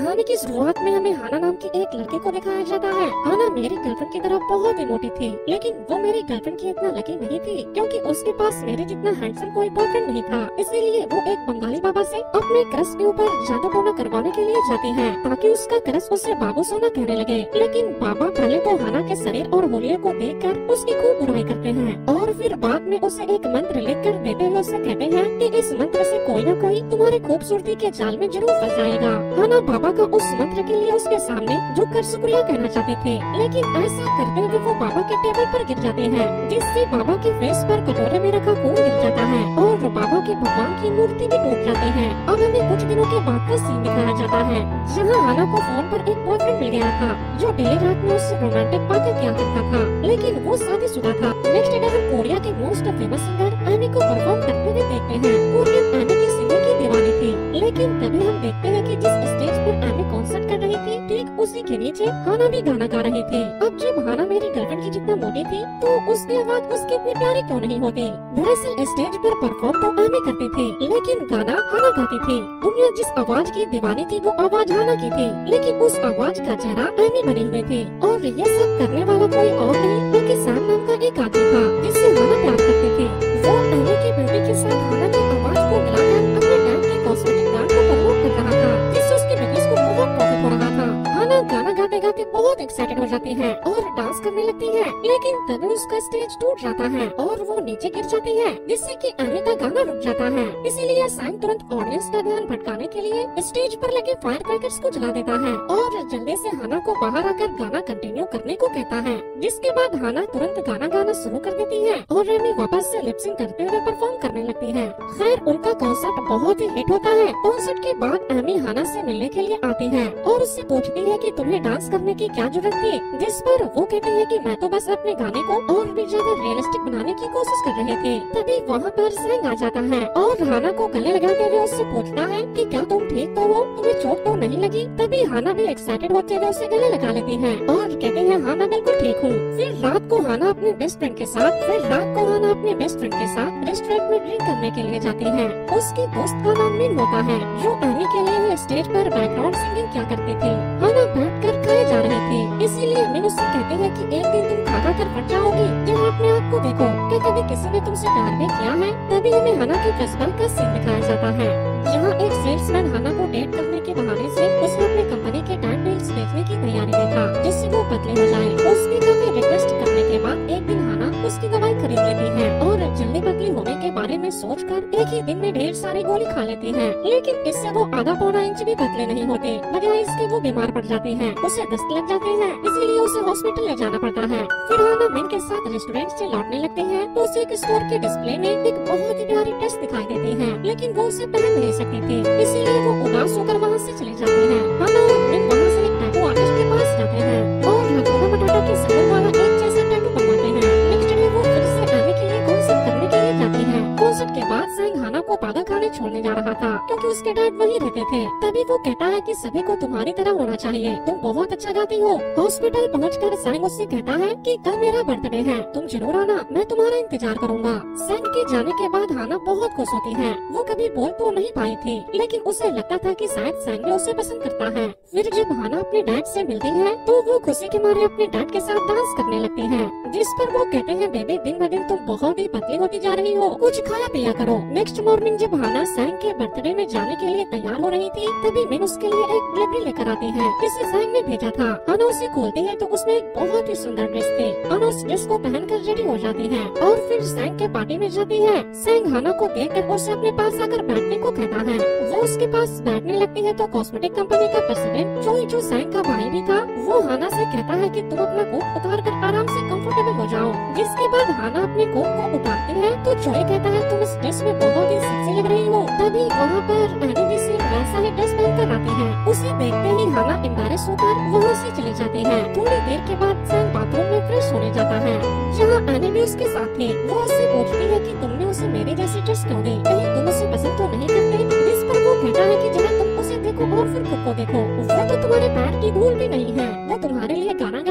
कहानी की शुरुआत में हमें हाना नाम की एक लड़के को दिखाया जाता है। हाना मेरी गर्लफ्रेंड की तरह बहुत ही मोटी थी, लेकिन वो मेरी गर्लफ्रेंड की इतना लकी नहीं थी, क्योंकि उसके पास मेरे जितना हैंडसम कोई बॉयफ्रेंड नहीं था। इसीलिए वो एक बंगाली बाबा से अपने क्रश के ऊपर जादू टोना करवाने के लिए जाती है, ताकि उसका क्रश उसे बाबू सोना कहने लगे। लेकिन बाबा पहले तो हाना के शरीर और होलिये को देखकर उसकी खूब बुराई करते हैं, और फिर बाद में उसे एक मंत्र लिख कर देते हुए उसे कहते हैं कि इस मंत्र से कोई न कोई तुम्हारी खूबसूरती के जाल में जरूर फंस जाएगा। हाना बाबा का उस मंत्र के लिए उसके सामने झुककर शुक्रिया कहना चाहते थे, लेकिन ऐसा करते हुए वो बाबा के टेबल पर गिर जाते हैं, जिससे बाबा के फेस पर कटोरे में रखा खून गिर जाता है और बाबा के भगवान की मूर्ति भी टूट जाती है। अब हमें कुछ दिनों के बाद का सीन दिखाया जाता है, जहाँ हाना को फोन पर एक बॉयफ्रेंड मिल गया था, जो डेली रात में उससे रोमांटिक बातें किया करता था, लेकिन वो शादीशुदा था। नेक्स्ट डे हम कोरिया के मोस्ट फेमस सिंगर एमी को परफॉर्म करते हुए देखते हैं। कोरियन एमी की सिंगिंग की दीवानी थी, लेकिन तभी हम देखते हैं कि जिस स्टेज पर एमी कॉन्सर्ट कर रही थी, ठीक उसी के नीचे हाना भी गाना गा रही थी। अब जब हाना मेरी गर्लफ्रेंड की जितना मोटी थी, तो उसकी आवाज उसकी इतनी प्यारी क्यों नहीं होती? दरअसल स्टेज पर परफॉर्म तो एमी करती थी, लेकिन गाना हाना गाती थी। दुनिया जिस आवाज की दीवानी थी, वो आवाज हाना की थी, लेकिन उस आवाज का चेहरा एमी बनी हुई थी। और ये सब करने वाला कोई और नहीं बल्कि सैम नाम का एक आदमी था, जिससे हाना प्यार करती थी। वो एमी की ब्यूटी के साथ हाना की आवाज को मिलाकर अपने डैड के कॉस्मेटिक ब्रांड को प्रमोट कर रहा था, जिससे उसके बिजनेस को बहुत प्रॉफिट हो रहा था। हाना गाना गाते गाते बहुत एक्साइटेड हो जाती है और डांस करने लगती है, लेकिन तभी उसका स्टेज टूट जाता है और वो नीचे गिर जाती है, जिससे कि एमी का गाना रुक जाता है। इसीलिए सैम तुरंत ऑडियंस का ध्यान भटकाने के लिए स्टेज पर लगे फायर क्रैकर्स को जला देता है और जल्दी से हाना को बाहर आकर गाना कंटिन्यू करने को कहता है, जिसके बाद हाना तुरंत गाना गाना शुरू कर देती है और एमी वापस से लिपसिंग करते हुए परफॉर्म करने लगती है। खैर उनका कॉन्सर्ट बहुत ही हिट होता है। कॉन्सर्ट के बाद एमी हाना से मिलने के लिए आती है और उससे पूछती है कि तुम्हें डांस करने की क्या जरूरत थी, जिस पर वो कहती है कि मैं तो बस अपने गाने को और भी ज्यादा रियलिस्टिक बनाने की कोशिश कर रहे थे। तभी वहाँ पर सैंग आ जाता है और हाना को गले लगाते हुए उससे पूछता है कि क्या तुम ठीक तो हो, तुम्हें चोट तो नहीं लगी? तभी हाना भी एक्साइटेड होते हुए उसे गले लगा लेती है और कहती है हाँ मैं बिल्कुल ठीक हूँ। फिर रात को हाना अपने बेस्ट फ्रेंड के साथ रेस्टोरेंट में ड्रिंक करने के लिए जाती है। उसकी दोस्त का नाम मिन होता है, जो एमी के लिए स्टेज पर बैकग्राउंड सिंगिंग क्या करती थी। हाना बैठ कर खाए जा रही थी, इसीलिए मिन उससे कहती है कि एक दिन तुम खा कर फट जाओगी, जब अपने आप को देखो कि कभी किसी ने तुमसे प्यार भी किया है। तभी हमें हाना की फ्लैशबैक का सीन दिखाया जाता है, जहाँ एक सेल्समैन हाना को डेट करने के बहाने से उसे अपने कंपनी के टैग डील्स बेचने की तैयारी में था, जिससे वो पतले हो जाए। उसकी काफी रिक्वेस्ट करने के बाद एक दिन हाना उसकी दवाई खरीद लेती है और जल्दी पतली होने के बारे में सोचकर एक ही दिन में ढेर सारी गोली खा लेती है, लेकिन इससे वो आधा पौना इंच भी पतले नहीं होते। बजाय इसके वो बीमार पड़ जाती है, उसे दस्त लग जाते हैं, इसलिए उसे हॉस्पिटल ले जाना पड़ता है। फिर हाना मिन के साथ रेस्टोरेंट से लौटने लगती है तो उसे एक स्टोर के डिस्प्ले में एक बहुत ही प्यारी ड्रेस दिखाई देती है, लेकिन वो उसे पहन नहीं सकती थी, इसीलिए वो उदास होकर वहाँ से चली जाती है। हाना और मिन वहाँ से एक टैटू आर्टिस्ट के पास जाते हैं और हकुना मटाटा के सबर वाला एक जैसा टैटू बनवाते हैं। नेक्स्ट डे वो फिर से एमी के लिए कॉन्सर्ट करने के लिए जाती है। कॉन्सर्ट के बाद सैंग हाना को पागल खाने छोड़ने जा रहा था, क्योंकि उसके डैड वहीं रहते थे। तभी वो कहता है कि सभी को तुम्हारी तरह होना चाहिए, तुम बहुत अच्छा गाती हो। हॉस्पिटल पहुंचकर सैंग उससे कहता है कि कल मेरा बर्थडे है, तुम जरूर आना, मैं तुम्हारा इंतजार करूंगा। सैंग के जाने के बाद हाना बहुत खुश होती है। वो कभी बोल तो नहीं पाई थी, लेकिन उसे लगता था कि शायद सैंग भी उसे पसंद करता है। फिर जब हाना अपने डैड से मिलती है तो वो खुशी के मारे अपने डैड के साथ डांस करने लगती है, जिस पर वो कहते हैं बेबी दिन ब दिन तुम बहुत ही पतली होती जा रही हो, कुछ खाया पिया करो। नेक्स्ट मॉर्निंग जब हाना सैंग के बर्थडे में जाने के लिए तैयार हो रही थी, तभी मिन उसके लिए एक डिलीवरी लेकर आती है, जिसे सैंग ने भेजा था। हाना उसे खोलती है तो उसमें एक बहुत ही सुंदर ड्रेस थी। हाना उस ड्रेस को पहनकर रेडी हो जाती है और फिर सैंग के पार्टी में जाती है। सैंग हाना को देखकर उसे अपने पास आकर बैठने को कहता है। वो उसके पास बैठने लगती है तो कॉस्मेटिक कंपनी का प्रेसिडेंट जो सैंग का भाई भी था, वो हाना से कहता है कि तुम अपना कोट उतार कर आराम से कंफर्टेबल हो जाओ। जिसके बाद हाना अपने कोट को उतारती है तो जोई कहता है तुम इस ड्रेस में बहुत ही सेक्सी लग रही हो। तभी वहाँ पर एनी भी से वैसा ही ड्रेस पहनकर आती है। उसे देखते ही हाना एम्बैरेस होकर वहाँ से चली जाती है। थोड़ी देर के बाद सैंग बाथरूम में फ्रेश होने जाता है, जहाँ एनी भी उसके साथ थी। वो उससे पूछती है कि तुमने उसे मेरी जैसी ड्रेस क्यों दी, कहीं तुम उसे पसंद तो नहीं करते? जिस पर वो कहता है कि जरा तुम उसे देखो और फिर खुद को देखो, वो तो तुम्हारे पैर की धूल भी नहीं है, वो तुम्हारे लिए गाना गाती है,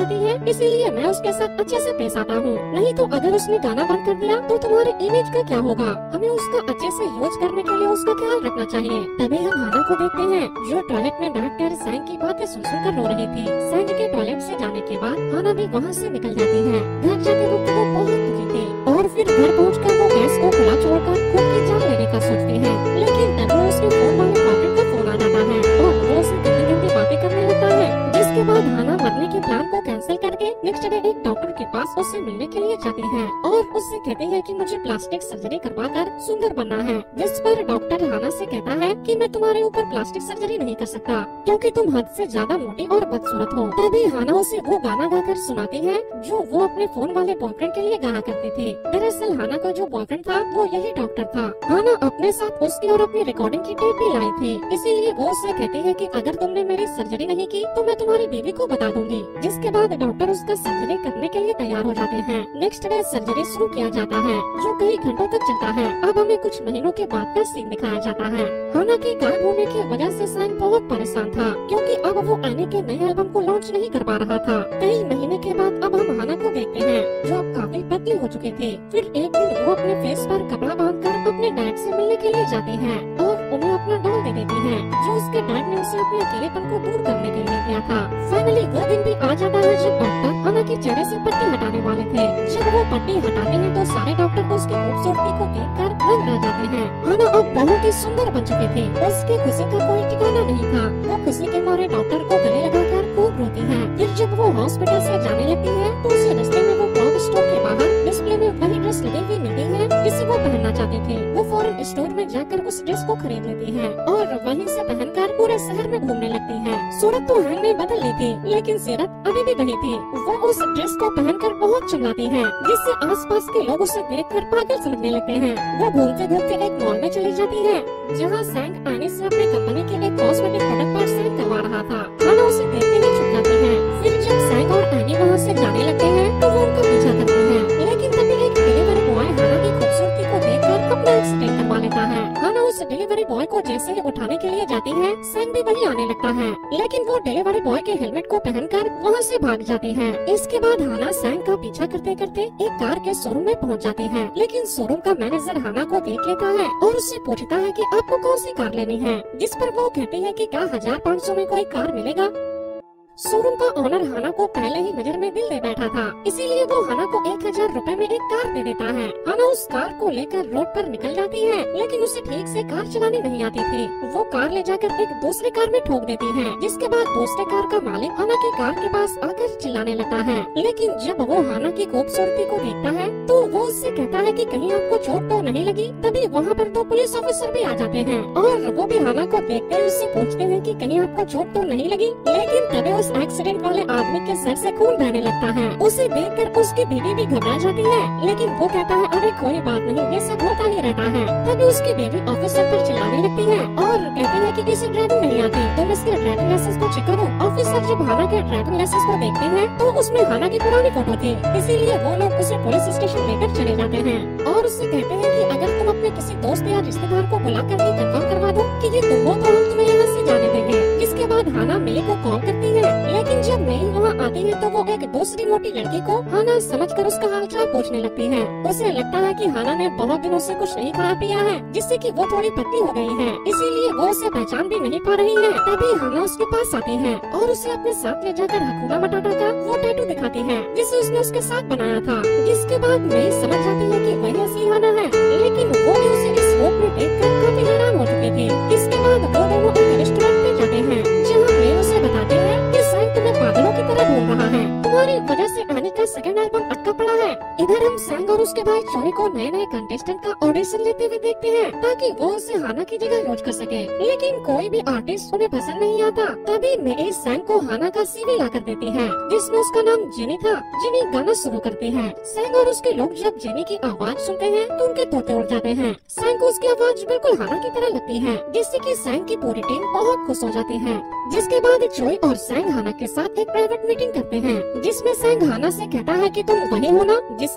इसीलिए मैं उसके साथ अच्छे से पेश आता हूँ। नहीं तो अगर उसने गाना बंद कर दिया तो तुम्हारे इमेज का क्या होगा। हमें उसका अच्छे से यूज करने के लिए उसका ख्याल रखना चाहिए। तभी हम हाना को देखते हैं जो टॉयलेट में बैठकर सैंग की बातें सुन कर रो रही थी। सैंग के टॉयलेट से जाने के बाद हाना भी वहाँ से निकल जाती है। घर जाते वक्त वो बहुत दुखी थी और फिर घर पहुँचकर वो गैस को खुला छोड़कर खुद की जान लेने का सोचती है। लेकिन तभी उसके फोन वाले बॉयफ्रेंड का फोन आ जाता है और वो उसे गंदी गंदी बातें करने लगता है। जिसके बाद हाना मरने के प्लान को कैंसिल करके नेक्स्ट डे एक डॉक्टर के पास उससे मिलने के लिए जाती है और उससे कहती है कि मुझे प्लास्टिक सर्जरी करवाकर सुंदर बनना है। जिस पर डॉक्टर हाना से कहता है कि मैं तुम्हारे ऊपर प्लास्टिक सर्जरी नहीं कर सकता क्योंकि तुम हद से ज्यादा मोटी और बदसूरत हो। तभी हाना उसे वो गाना गाकर सुनाती है जो वो अपने फोन वाले बॉयफ्रेंड के लिए गाया करती थी। दरअसल हाना का जो बॉयफ्रेंड था वो यही डॉक्टर था। हाना अपने साथ उसकी और अपनी रिकॉर्डिंग की टेप भी लाई थी। इसीलिए वो उससे कहती है कि अगर तुमने मेरी सर्जरी नहीं की तो मैं तुम्हारी बीवी को बता दूंगी। जिसके बाद डॉक्टर उसका सर्जरी करने के लिए तैयार हो जाते हैं। नेक्स्ट डे सर्जरी शुरू किया जाता है जो कई घंटों तक चलता है। अब हमें कुछ महीनों के बाद का सीन दिखाया जाता है। हाना के गायब होने की वजह से सैंग बहुत परेशान था क्योंकि अब वो आने के नए एल्बम को लॉन्च नहीं कर पा रहा था। कई महीने के बाद अब हम हाना को देखते हैं जो अब काफी पतली हो चुके थे। फिर एक दिन वो अपने फेस पर कपड़ा बांधकर अपने डैड से मिलने के लिए जाती है और उन्हें अपना डॉल दे देती है जो उसके डैड ने उसे अपने अकेलेपन को दूर करने के लिए दिया था। फाइनली वो दिन भी आ जाता है जब डॉक्टर हाना के चेहरे से पट्टी हटाने वाले थे। जब वो पट्टी हटाते हैं तो सारे डॉक्टर उसकी खूबसूरती को देखकर दंग रह जाते हैं। हाना अब बहुत ही सुंदर बन चुकी थी। उसकी खुशी का कोई ठिकाना नहीं था। वो खुशी के मारे डॉक्टर को गले लगाकर खूब रोती है। फिर जब वो हॉस्पिटल से जाने लगती है तो उसे रास्ते में वो क्लॉथ स्टोर के बाहर डिस्प्ले में वही ड्रेस लगी हुई मिलती है जिसे वो पहनना चाहते थे। वो फौरन स्टोर में जाकर उस ड्रेस को खरीद लेती है और वहीं से पहनकर पूरे शहर में घूमने लगती है। सूरत तो हैंग में बदल ली थी लेकिन सीरत अभी भी वही थी। वो उस ड्रेस को पहनकर बहुत चिल्लाती है जिससे आसपास के लोग उसे देखकर पागल समझने लगते हैं। वो घूमते घूमते एक मॉल में चली जाती है जहाँ सैंग आने से अपने कंपनी के एक कॉस्मेटिक प्रोडक्ट पर साइन करवा रहा था। हाना उसे देखते ही छुप जाती है। फिर जब सैंग और एनी वहाँ से जाने लगते हैं तो वो उनका पीछा करते हैं लेकिन तभी एक डिलीवरी बॉय हाना की खूबसूरती को देखकर अपना एक्सीडेंट करवा लेता है। हाना उस डिलीवरी बॉय को जैसे ही उठाने के लिए जाती है सैंग भी वही आने लगता है लेकिन वो डिलीवरी बॉय के हेलमेट को पहनकर वहाँ से भाग जाती है। इसके बाद हाना सैंग का पीछा करते करते एक कार के शोरूम में पहुँच जाती है लेकिन शोरूम का मैनेजर हाना को देख लेता है और उससे पूछता है कि आपको कौन सी कार लेनी है। जिस पर वो कहती है कि क्या 1500 में कोई कार मिलेगा। शोरूम का ओनर हाना को पहले ही नजर में दिल दे बैठा था इसीलिए वो हाना को 1000 रुपए में एक कार दे देता है। हाना उस कार को लेकर रोड पर निकल जाती है लेकिन उसे ठीक से कार चलानी नहीं आती थी। वो कार ले जाकर एक दूसरी कार में ठोक देती है जिसके बाद दूसरे कार का मालिक हाना की कार के पास आकर चिल्लाने लगता है। लेकिन जब वो हाना की खूबसूरती को देखता है तो वो उससे कहता है कि कहीं आपको चोट तो नहीं लगी। तभी वहाँ पर 2 पुलिस ऑफिसर भी आ जाते हैं और वो भी हाना को देखते हुए उससे पूछते हैं कि कहीं आपको चोट तो नहीं लगी। लेकिन तभी उस एक्सीडेंट वाले आदमी के सर से खून बहने लगता है। उसे देखकर उसकी बीवी भी घबरा जाती है लेकिन वो कहता है अरे कोई बात नहीं, ये सब होता ही रहता है। तभी उसकी बीवी ऑफिसर पर चिल्लाने लगती है और कहती है कि इसे ड्राइविंग नहीं आती, तुम इसके ड्राइविंग लाइसेंस को चेक करो। ऑफिसर जब हाना के ड्राइविंग लाइसेंस को देखते हैं तो उसमें हाना की पुरानी फोटो थी, इसीलिए वो लोग उसे पुलिस स्टेशन लेकर चले जाते हैं और उससे कहते हैं कि अगर तुम अपने किसी दोस्त या रिश्तेदार को बुला कर कंफर्म करवा दो कि ये तुम हो तो हम तुम्हें यहाँ से जाने देंगे। इसके बाद हाना मेई को कॉल करती है लेकिन जब मेई वहाँ आती है तो वो एक दूसरी मोटी लड़की को हाना समझकर उसका हालचाल पूछने लगती है। उसे लगता है कि हाना ने बहुत दिनों से कुछ नहीं खाया पिया है जिससे कि वो थोड़ी पतली हो गई है, इसीलिए वो उसे पहचान भी नहीं पा रही है। तभी हाना उसके पास आती है और उसे अपने साथ ले जाकर हकुना मटाटा का वो टैटू दिखाती है जिसे उसने उसके साथ बनाया था। जिसके बाद मेई समझ जाती है कि वही असली हाना है लेकिन वो भी उसे इस रूप में देखकर काफी हैरान हो चुकी थी। इसके बाद वो दोनों एक रेस्टोरेंट में जाते हैं जहाँ मेई उसे बताते हैं कि सैंग तुम्हें पागलों की तरह ढूंढ रहा है, तुम्हारी वजह से आने का सेकंड एल्बम अटका पड़ा है। इधर हम सैंग और उसके भाई चोरी को नए नए कंटेस्टेंट का ऑडिशन लेते हुए देखते हैं ताकि वो उसे हाना की जगह यूज कर सके, लेकिन कोई भी आर्टिस्ट उन्हें पसंद नहीं आता। तभी मेई सैंग को हाना का सीवी ला कर देती है जिसमें उसका नाम जेनी था। जेनी गाना शुरू करती है। सैंग और उसके लोग जब जेनी की आवाज सुनते हैं तो उनके तोते उड़ जाते हैं। सैंग को उसकी आवाज बिल्कुल हाना की तरह लगती है जिससे कि सैंग की पूरी टीम बहुत खुश हो जाती है। जिसके बाद चोई और सैंग हाना के साथ एक प्राइवेट मीटिंग करते हैं जिसमें सैंग हाना से कहता है कि तुम वही हो ना जिसने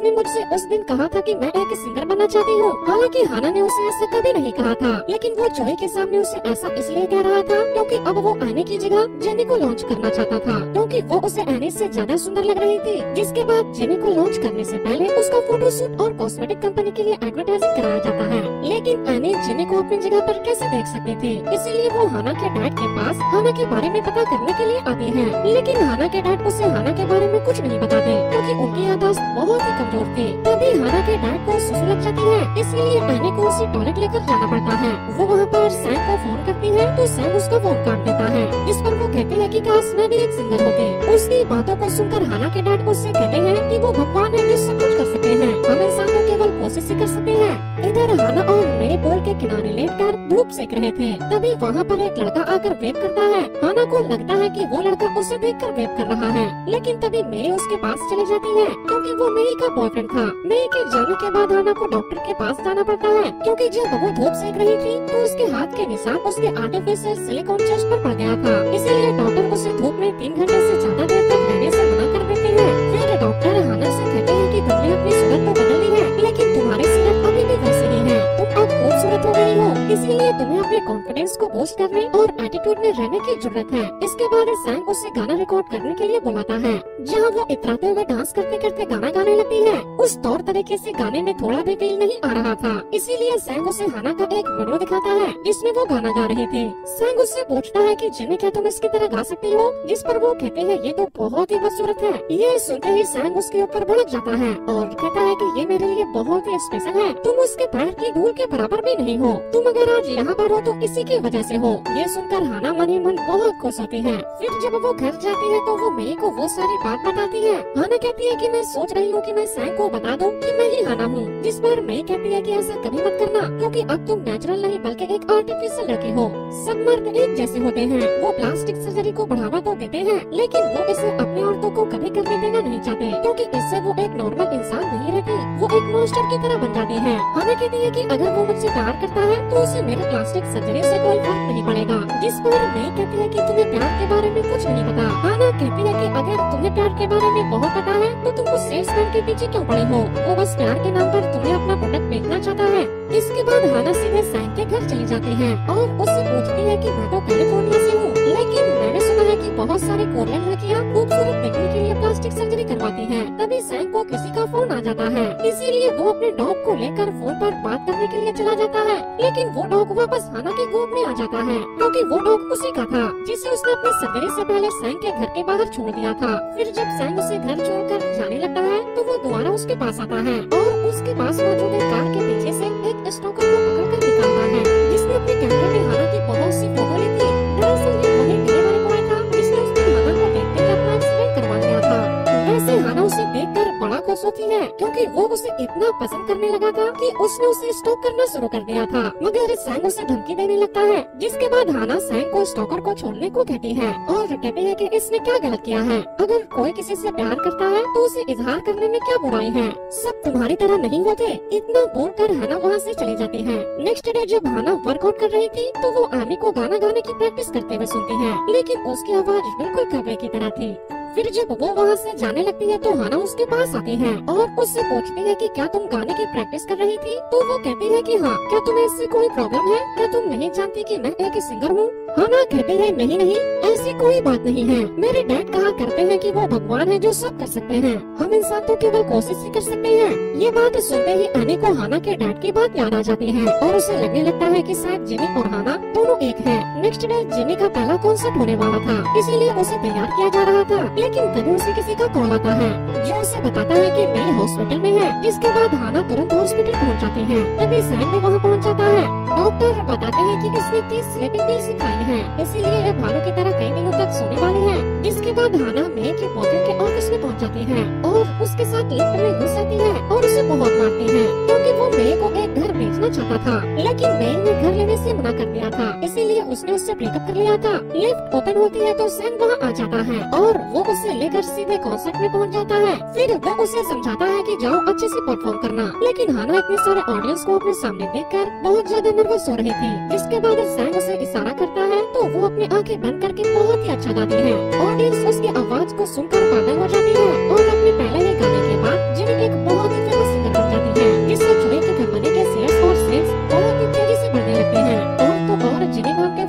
उसने मुझसे उस दिन कहा था कि मैं एक सिंगर बनना चाहती हूँ। हालांकि हाना ने उसे ऐसा कभी नहीं कहा था, लेकिन वो जोई के सामने उसे ऐसा इसलिए कह रहा था क्योंकि अब वो एनी की जगह जेनी को लॉन्च करना चाहता था, क्योंकि वो उसे एनी से ज्यादा सुंदर लग रही थी। जिसके बाद जेनी को लॉन्च करने से पहले उसका फोटोशूट और कॉस्मेटिक कंपनी के लिए एडवर्टाइजिंग कराया जाता है। लेकिन एनी जेनी को अपनी जगह पर कैसे देख सकती थी, इसीलिए वो हाना के डैड के पास हाना के बारे में पता करने के लिए आती है। लेकिन हाना के डैड उसे हाना के बारे में कुछ नहीं बताते क्योंकि उनकी याददाश्त बहुत ही कमजोर थी। तभी हाना के डैड को सुसु लग जाती है, इसलिए एनी को उसे टॉयलेट लेकर जाना पड़ता है। वो वहाँ पर सैम को फोन करती है तो सैम उसका फोन काट देता है, जिस पर वो कहती है कि काश मैं भी एक सिंगर होती। उसकी बातों को सुनकर हाना के डैड उससे कहते हैं कि वो भगवान है जो सब कुछ कर सकते हैं, हम इंसान तो केवल कोशिश ही कर सकते हैं। इधर हाना और मेरे पोल के किनारे लेटकर धूप सेक रहे थे। तभी वहाँ पर एक लड़का आकर वेट करता है। हाना को लगता है कि वो लड़का उसे देखकर वेट कर रहा है, लेकिन तभी मेरी उसके पास चली जाती है क्योंकि वो मेरी का बॉयफ्रेंड था। मेरी के जाने के बाद हाना को डॉक्टर के पास जाना पड़ता है क्योंकि जब वो धूप सेक रही थी तो उसके हाथ के निशान उसके आर्टिफिशियल सिलिकॉन चेस्ट पर पड़ गया था। इसीलिए डॉक्टर उसे धूप में 3 घंटे से ज्यादा देर तक रहने से मना कर देते हैं। फिर डॉक्टर हाना से कहते हैं कि तुमने अपनी सूरत तो बदल ली है, लेकिन तुम्हारी सूरत अभी भी वैसी ही है। तुम अब खूबसूरत हो गई हो, इसीलिए तुम्हें अपने कॉन्फिडेंस को बूस्ट करने और एटीट्यूड में रहने की जरूरत है। इसके बाद सैम उसे गाना रिकॉर्ड करने के लिए बुलाता है, जहाँ वो इतराते हुए डांस करते करते गाना गाने लगती है। उस तौर तरीके से गाने में थोड़ा भी फील नहीं आ रहा था, इसीलिए सैम उसे हाना का एक वीडियो दिखाता है जिसमें वो गाना गा रहे थे। सैम उससे पूछता है कि जिन्हें क्या तुम इसकी तरह गा सकती हो, जिस पर वो कहते हैं ये तो बहुत ही खूबसूरत है। ये सुनते ही सैम उसके ऊपर भड़क जाता है और कहता है कि ये मेरे लिए बहुत ही स्पेशल है, तुम उसके पैर की धूल के बराबर भी नहीं हो, तुम अगर आज यहाँ पर हो तो इसी की वजह से हो। ये सुनकर हाना मन ही मन बहुत खुश होती है। फिर जब वो घर जाती है तो वो मेरी को वो सारी बात बताती है। हाना कहती है कि मैं सोच रही हूँ कि मैं सैम को बता दूँ कि मैं ही हाना हूँ, जिस पर मेरी कहती है कि ऐसा कभी मत करना क्योंकि अब तुम नेचुरल नहीं बल्कि एक आर्टिफिशियल लड़की हो। सब मर्द एक जैसे होते हैं, वो प्लास्टिक सर्जरी को बढ़ावा तो देते हैं, लेकिन वो इसे अपनी औरतों को कभी करने देना नहीं चाहते क्योंकि इससे वो एक नॉर्मल इंसान नहीं रहती, वो एक मॉन्स्टर की तरह बन जाती है। हाना कहती है कि अगर वो मुझसे प्यार करता है तो उसे मेरे प्लास्टिक सर्जरी से कोई फर्क नहीं पड़ेगा, जिस पर मैं कहती है कि तुम्हें प्यार के बारे में कुछ नहीं पता। हाना कहती है कि अगर तुम्हें प्यार के बारे में बहुत पता है तो तुम उस सेल्समैन के पीछे क्यों पड़े हो, वो बस प्यार के नाम पर तुम्हें अपना प्रोडक्ट बेचना चाहता है। इसके बाद हाना सीधे सैम के घर चली जाती है और उससे पूछती है कि मैं तो कैलिफोर्निया से हूँ, लेकिन मैंने सुना है कि बहुत सारी कोरियन लड़कियाँ खूबसूरत दिखने के लिए प्लास्टिक सर्जरी करवाती हैं। तभी सैम को किसी का फोन आ जाता है, इसीलिए वो अपने डॉग को लेकर फोन पर बात करने के लिए चला जाता है, लेकिन वो डॉग वापस हाना की गोद में आ जाता है क्योंकि वो डॉग उसी का था जिसे उसने अपनी सर्जरी से पहले सैम के घर के बाहर छोड़ दिया था। फिर जब सैम उसे घर छोड़कर जाने लगता है तो वो दोबारा उसके पास आता है और उसके पास मौजूद एक कार के पीछे से एक स्टॉकर को पकड़कर निकालता है, जिसने अपने कैमरे में हाना की बहुत सी फोटो ली थी। दरअसल ये वही डिलीवरी बॉय था जिसने उसने हाना को देखते हुए अपना एक्सीडेंट करवा दिया था। वैसे हाना उसे देखकर बड़ा खुश होती है क्योंकि वो उसे इतना पसंद करने लगा था कि उसने उसे स्टॉक करना शुरू कर दिया था, मगर सैम उसे धमकी देने लगता है। जिसके बाद हाना सैम को स्टॉकर को छोड़ने को कहती है और कहती है कि इसने क्या गलत किया है, अगर कोई किसी से प्यार करता है तो उसे इजहार करने में क्या बुराई है, सब तुम्हारी तरह नहीं होते। इतना बोलकर हाना वहाँ से चली जाती है। नेक्स्ट डे जब हाना वर्कआउट कर रही थी तो वो आमी को गाना गाने की प्रैक्टिस करते हुए सुनती है, लेकिन उसकी आवाज बिल्कुल कब्रे की तरह थी। फिर जब वो वहाँ से जाने लगती है तो हाना उसके पास आती है और उससे पूछती है कि क्या तुम गाने की प्रैक्टिस कर रही थी, तो वो कहती है कि हाँ। क्या तुम्हें इससे कोई प्रॉब्लम है, क्या तुम नहीं जानती कि मैं एक सिंगर हूँ। हाना कहती है नहीं नहीं, ऐसी कोई बात नहीं है, मेरे डैड कहा करते हैं कि वो भगवान है जो सब कर सकते हैं, हम इंसान तो केवल कोशिश ही कर सकते हैं। ये बात सुनते ही एनी को हाना के डैड की बात याद आ जाती है और उसे लगने लगता है कि शायद जिमी और हाना दोनों एक हैं। नेक्स्ट डे जिमी का पहला कॉन्सर्ट होने वाला था, इसीलिए उसे तैयार किया जा रहा था, लेकिन तभी उसे किसी का कॉल आता है जो उसे बताता है कि मैं हॉस्पिटल में है। जिसके बाद हाना तुरंत हॉस्पिटल पहुंच जाती है। तभी सैम भी वहां पहुंच जाता है। डॉक्टर बताते हैं कि इसने 30 स्लीपिंग पिल्स खाई है, इसीलिए ये भालू की तरह कई दिनों तक सोने वाली है। जिसके बाद हाना मे के बॉयफ्रेंड के ऑफिस में पहुंच जाती है और उसके साथ लिफ्ट में घुस जाती है और उसे बहुत मारती है क्योंकि वो मे को एक घर बेचना चाहता था, लेकिन मे ने घर लेने से मना कर दिया था, इसीलिए उसने उससे ब्रेकअप कर लिया था। लिफ्ट ओपन होती है तो सैम वहाँ आ जाता है और वो उसे लेकर सीधे कॉन्सर्ट में पहुंच जाता है। फिर वो उसे समझाता है कि जाओ अच्छे से परफॉर्म करना, लेकिन हाना इतने सारे ऑडियंस को अपने सामने देखकर बहुत ज्यादा नर्वस हो रही थी। जिसके बाद सैम उसे इशारा करता है तो वो अपनी आंखें बंद करके बहुत ही अच्छा गाती है। ऑडियंस उसकी आवाज को सुनकर पागल हो जाती है और अपने पहले ही गाने के बाद जिमी एक बहुत ही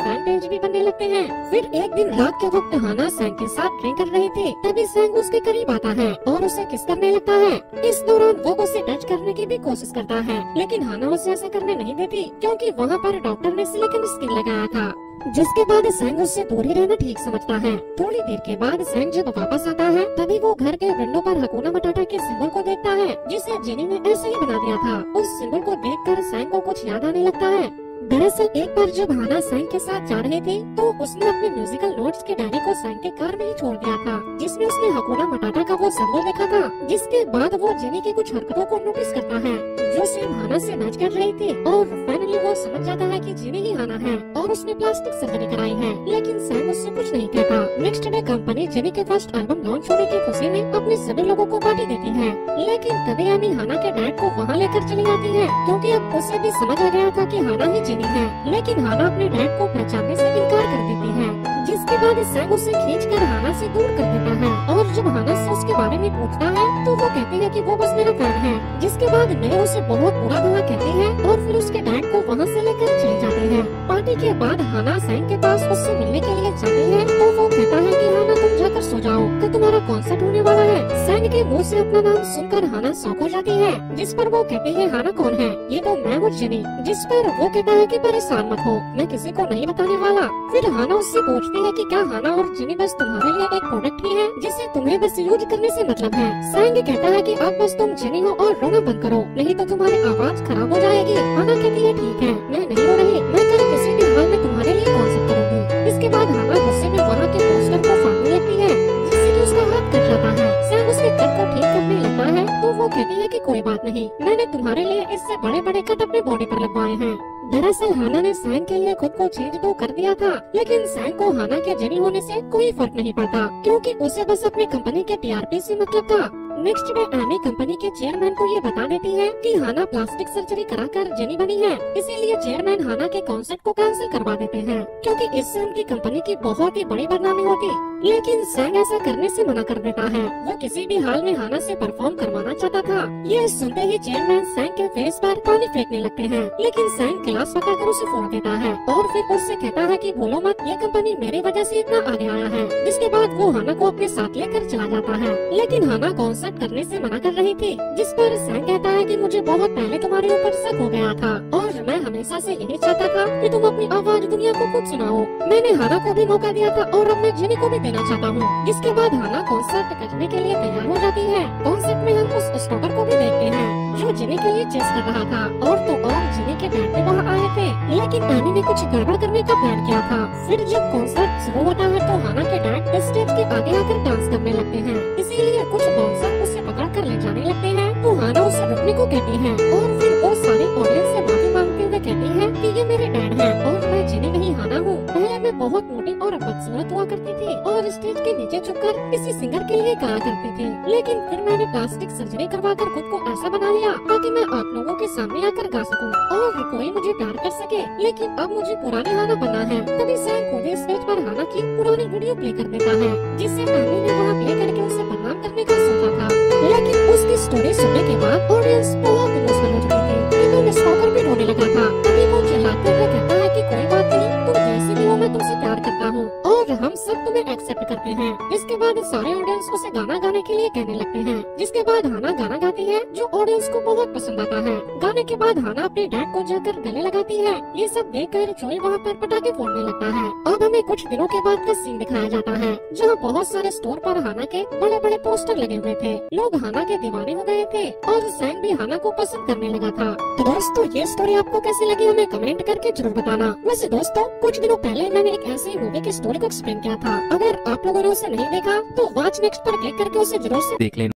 फैन पेज भी बनने लगते हैं। फिर एक दिन रात के वक्त हाना सैंग के साथ ड्रिंक कर रही थी, तभी सैंग उसके करीब आता है और उसे किस करने लगता है। इस दौरान वो उसे टच करने की भी कोशिश करता है, लेकिन हाना उसे ऐसा करने नहीं देती क्योंकि वहाँ पर डॉक्टर ने सिलिकॉन स्किन लगाया था। जिसके बाद सैंग उससे दूर ही रहना ठीक समझता है। थोड़ी देर के बाद सैंग जब वापस आता है तभी वो घर के विंडो पर हकुना मटाटा के सिंबल को देखता है, जिसे जेनी ने ऐसे ही बना दिया था। उस सिंबल को देखकर सैंग को कुछ याद आने लगता है। दरअसल एक बार जब हाना सैंग के साथ जा रहे थे तो उसने अपने म्यूजिकल नोट्स के डायरी को सैंग के कार में ही छोड़ दिया था, जिसमें उसने हकुना मटाटा का वो सिंबल देखा था। जिसके बाद वो जेनी की कुछ हरकतों को नोटिस करता है जो सेम हाना से मैच कर रही थी, और फाइनली वो समझ जाता है कि जेनी ही हाना है और उसने प्लास्टिक सर्जरी कराई है। लेकिन सैंग उससे कुछ नहीं कहता। नेक्स्ट डे कंपनी जेनी के फर्स्ट एल्बम लॉन्च होने की खुशी में अपने सभी लोगों को पार्टी देती है। लेकिन तभी एमी हाना के डैड को वहाँ लेकर चली जाती है क्योंकि अब उसे भी समझ आ गया था कि हाना ही जेनी है। लेकिन हाना अपने डैड को पहचानने से इनकार कर देती है, जिसके बाद सैंग उसे खींचकर हाना से दूर कर देता है। और जब हाना से उसके बारे में पूछता है तो वो कहती है कि वो बस मेरा फैन है। जिसके बाद मैं उसे बहुत बुरा भला कहती है और फिर उसके डैड को वहाँ से लेकर चली जाती है। पार्टी के बाद हाना सैंग के पास उससे मिलने के लिए जाती है तो वो कहता है कि हाना तुम जाकर सो जाओ, तो तुम्हारा कॉन्सर्ट होने वाला है। सैंग के मुँह से अपना नाम सुनकर हाना शॉक हो जाती है, जिस पर वो कहती है हाना कौन है, ये तो मैं हूँ जेनी। जिस पर वो कहता है कि परेशान मत हो, मैं किसी को नहीं बताने वाला। फिर हाना उससे पूछती है कि क्या हाना और जेनी बस तुम्हारे लिए एक प्रोडक्ट ही है जिसे तुम्हें बस यूज करने से मतलब है। सैंग कहता है कि अब बस तुम जेनी हो और रोना बंद करो, नहीं तो तुम्हारी आवाज खराब हो जाएगी। हाना कहती है ठीक है, मैं नहीं रो रही, मैं कल किसी भी हाल में तुम्हारे लिए कॉन्सर्ट करूंगी। इसके बाद हाना गुस्से में वहाँ के पोस्टर को फाड़ने लगती है, जिससे कि उसका हाथ कट जाता है। सैंग उसके कट को ठीक करने लगता है तो वो कहती है कि कोई बात नहीं, मैंने तुम्हारे लिए इससे बड़े बड़े कट अपने बॉडी पर लगवाए हैं। दरअसल हाना ने सैंग के लिए खुद को चेंज तो कर दिया था, लेकिन सैंग को हाना के जेनी होने से कोई फर्क नहीं पड़ता क्योंकि उसे बस अपनी कंपनी के टीआरपी से मतलब था। नेक्स्ट डे एमी कंपनी के चेयरमैन को ये बता देती है कि हाना प्लास्टिक सर्जरी कराकर जेनी बनी है, इसीलिए चेयरमैन हाना के कॉन्सर्ट को कैंसिल करवा देते हैं क्योंकि इससे उनकी कंपनी की बहुत ही बड़ी बदनामी होती। लेकिन सैंग ऐसा करने से मना कर देता है, वो किसी भी हाल में हाना से परफॉर्म करवाना चाहता था। ये सुनते ही चेयरमैन सैंग के फेस पर पानी फेंकने लगते हैं, लेकिन सैंग गिलास पकड़कर उसे फोड़ देता है और फिर उससे कहता है कि बोलो मत, ये कंपनी मेरी वजह से इतना आगे आया है। जिसके बाद वो हाना को अपने साथ लेकर चला जाता है, लेकिन हाना कॉन्सर्ट करने से मना कर रही थी। जिस पर सैंग कहता है कि मुझे बहुत पहले तुम्हारे ऊपर शक हो गया था और मैं हमेशा से यही चाहता था कि तुम अपनी आवाज दुनिया को खुद सुनाओ। मैंने हाना को भी मौका दिया था और अब मैं जेनी को भी देना चाहता हूँ। जिसके बाद हाना कॉन्सर्ट करने के लिए तैयार हो जाती है। कॉन्सर्ट में हम उस स्टॉकर को भी देखते हैं जो जेनी के लिए चेस कर रहा था, और तो और जेनी के डैड भी वहाँ आए थे, लेकिन एमी ने कुछ गड़बड़ करने का प्लान किया था। फिर जब कॉन्सर्ट शुरू होता है तो हाना के डैड स्टेज के आगे आकर डांस करने लगते हैं, इसीलिए कुछ बाउंसर उसे पकड़ कर ले जाने लगते हैं तो हाना उसे रुकने को कहती है और फिर वो सारी ऑडियंस से माफी मांगते हुए कहती है कि ये मेरे डैड हैं और मैं जेनी नहीं हाना हूँ। पहले मैं बहुत मोटी और बदसूरत हुआ करती थी और स्टेज के नीचे छुपकर किसी सिंगर के लिए गाया करती थी, लेकिन फिर मैंने प्लास्टिक सर्जरी करवाकर खुद को ऐसा बना लिया ताकि मैं आप लोगों के सामने आकर गा सकूं और कोई मुझे प्यार कर सके। लेकिन अब मुझे पुरानी हाना बनना है। तभी सैंग खुद स्टेज पर हाना की पुरानी वीडियो प्ले कर देता है, जिससे एमी ने वहाँ प्ले करके उसे बदनाम करने का सोचा था। लेकिन उसकी स्टोरी सुनने के बाद ऑडियंस बहुत इमोशनल हो चुकी थी, इवन स्टॉकर भी रोने लगा था। तभी वो चिल्लाते हुए कहता है कि कोई बात नहीं, तुम जैसी भी हो मैं तुमसे प्यार करता हूँ और हम सब तुम्हें एक्सेप्ट करते हैं। इसके बाद सारे ऑडियंस उसे गाना गाने के लिए कहने लगते हैं। जिसके बाद हाना गाना गाती है जो ऑडियंस को बहुत पसंद आता है। गाने के बाद हाना अपने डैड को जाकर गले लगाती है। ये सब देखकर चोई वहाँ पर पटाखे फोड़ने लगता है। अब हमें कुछ दिनों के बाद का सीन दिखाया जाता है जहाँ बहुत सारे स्टोर पर हाना के बड़े बड़े पोस्टर लगे हुए थे। लोग हाना के दीवाने हो गए थे और सैंग भी हाना को पसंद करने लगा था। तो दोस्तों ये स्टोरी आपको कैसी लगी हमें कमेंट करके जरूर बताना। वैसे दोस्तों कुछ दिनों पहले मैंने एक ऐसी मूवी की स्टोरी को एक्सप्लेन किया था, अगर आप लोगों ने उसे नहीं देखा तो वॉच नेक्स्ट पर क्लिक करके उसे जरूर से देख लेना।